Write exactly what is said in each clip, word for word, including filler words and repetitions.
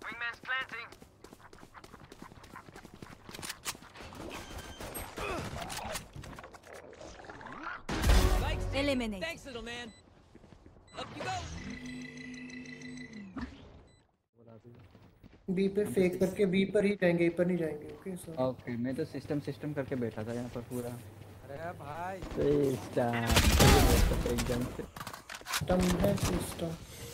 Wingman's planting. Eliminate. Thanks, little man. Up you go. B पे fake करके B पर ही जाएंगे, ए पर नहीं जाएंगे। ओके सर ओके मैं तो सिस्टम सिस्टम करके बैठा था यहाँ पर पूरा। अरे भाई सिस्टम एकदम से सिस्टम है system.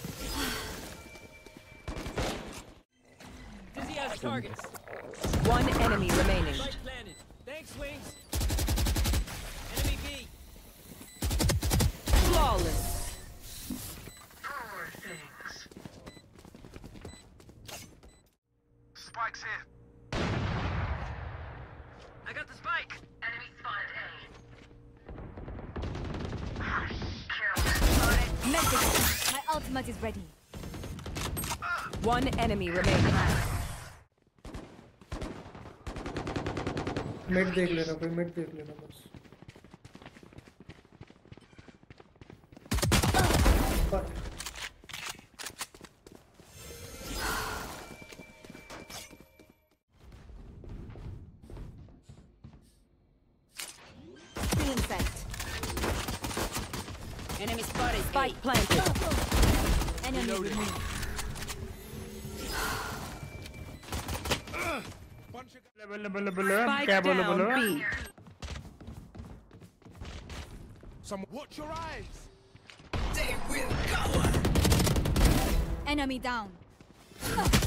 Dizzy has targets. One enemy remaining. Light planted. Thanks, wings. Enemy B. Flawless. Poor things. Spike's here. I got the spike. Enemy spotted A. Message. My ultimate is ready. One enemy remaining. Mid देख लेना, कोई mid देख लेना बस। Feeling sight. Enemy spotted. Spike planted. Enemy removed. बल्ले बल्ले बल्ले Spike क्या बोलो बोलो। down B. Some watch your eyes. Enemy down.